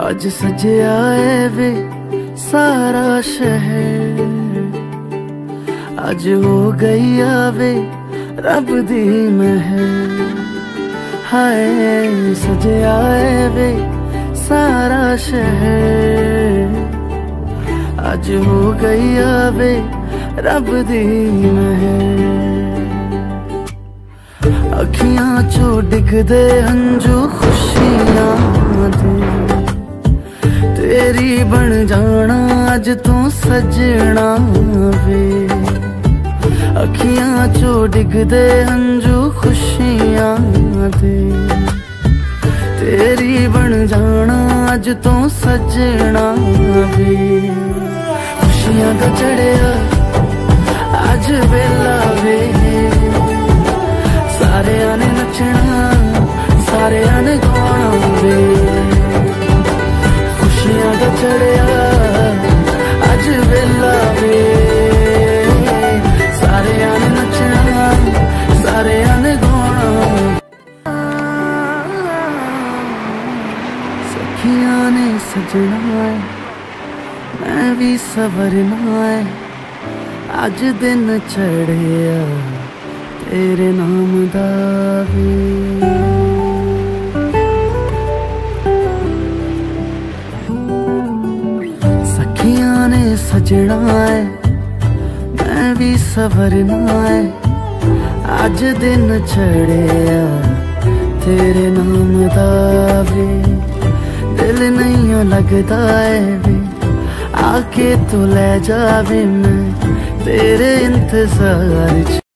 अज सजया है वे सारा शहर, अज हो गई आवे रब दी महर। हाय सजया है वे सारा शहर, अज हो गई आवे रब दी महर। अखियां चो डिगदे हंजू खुशियां दे, तेरी बन जाना अज तू सजना वे। अखियां चो डिगदे हंजू खुशियां दे, तेरी बन जाना अज तू सजना वे। खुशियां दा चढ़िया अज वेला वे, सारे ने नचना सारे ने गाना वे। खुशियां दा चढ़िया अज वेला वे, सारे ने नचना सारे ने गाना। सखियां ने सजना है मैं भी सवरना है, अज दिन चढ़िया तेरे नाम दा वे। सखियां ने सजना है मैं भी सवरना है, अज दिन चढ़िया तेरे नाम दा वे। दिल नहीं लगता है वे, आके तू ले जावे मैं तेरे इंतजार।